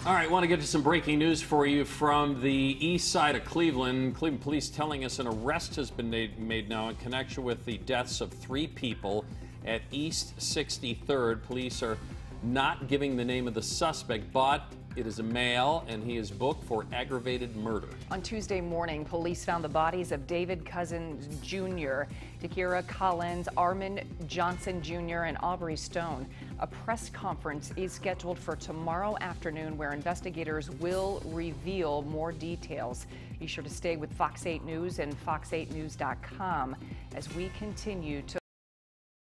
All right, want to get to some breaking news for you from the east side of Cleveland. Cleveland police telling us an arrest has been made now in connection with the deaths of 3 people at East 63rd. Police are not giving the name of the suspect, but it is a male, and he is booked for aggravated murder. On Tuesday morning, police found the bodies of David Cousins Jr., Takira Collins, Armand Johnson Jr., and Aubrey Stone. A press conference is scheduled for tomorrow afternoon where investigators will reveal more details. Be sure to stay with Fox 8 News and fox8news.com as we continue to